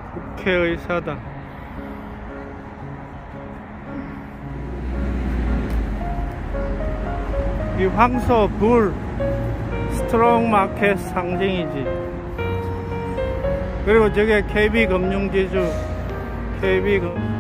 국회의사당. 이 황소, 불, 스트롱 마켓 상징이지. 그리고 저게 KB금융지주, KB금.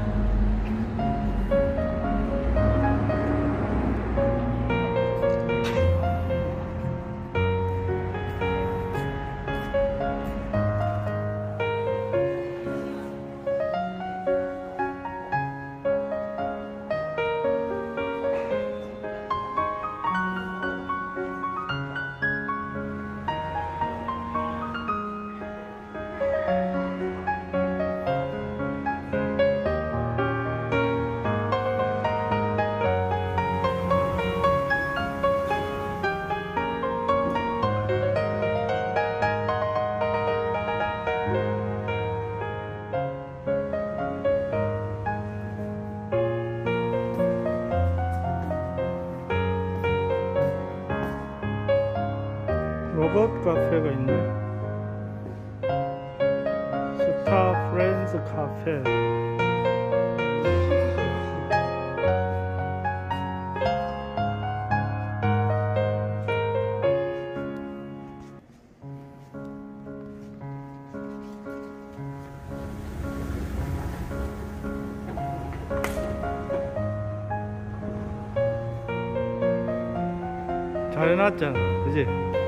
로봇 카페가 있네. 스타 프렌즈 카페. 잘 해놨잖아, 그지?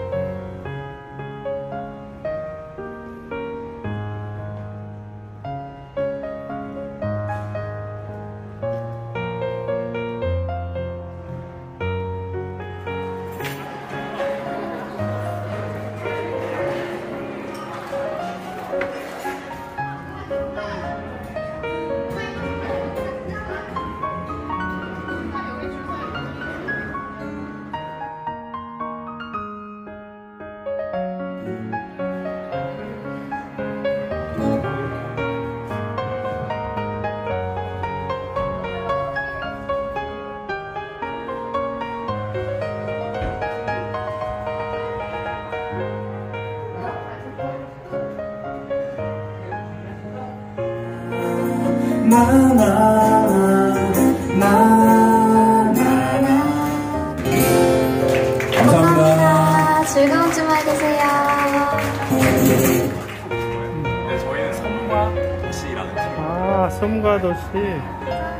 감사합니다. 즐거운 주말 되세요. 네, 저희는 섬과 도시라는 팀입니다. 아, 섬과 도시.